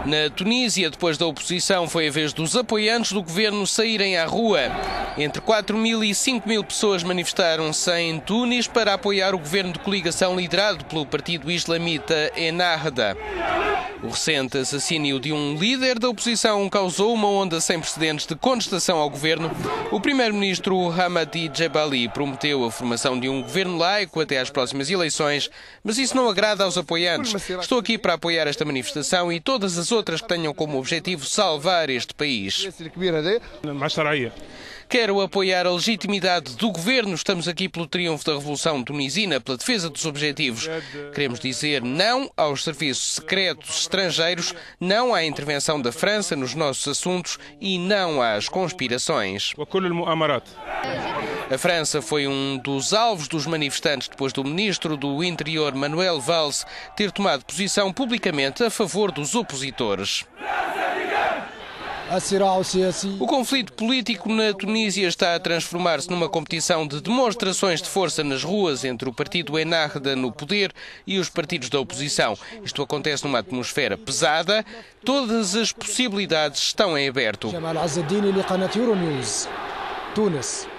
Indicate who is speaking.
Speaker 1: Na Tunísia, depois da oposição, foi a vez dos apoiantes do governo saírem à rua. Entre 4.000 e 5.000 pessoas manifestaram-se em Tunis para apoiar o governo de coligação liderado pelo partido islamita Ennahda. O recente assassínio de um líder da oposição causou uma onda sem precedentes de contestação ao governo. O primeiro-ministro Hamadi Jebali prometeu a formação de um governo laico até às próximas eleições, mas isso não agrada aos apoiantes. Estou aqui para apoiar esta manifestação e todas as outras que tenham como objetivo salvar este país. Quero apoiar a legitimidade do governo. Estamos aqui pelo triunfo da Revolução Tunisina, pela defesa dos objetivos. Queremos dizer não aos serviços secretos estrangeiros, não à intervenção da França nos nossos assuntos e não às conspirações. A França foi um dos alvos dos manifestantes depois do ministro do Interior, Manuel Valls, ter tomado posição publicamente a favor dos opositores. O conflito político na Tunísia está a transformar-se numa competição de demonstrações de força nas ruas entre o partido Ennahda no poder e os partidos da oposição. Isto acontece numa atmosfera pesada. Todas as possibilidades estão em aberto.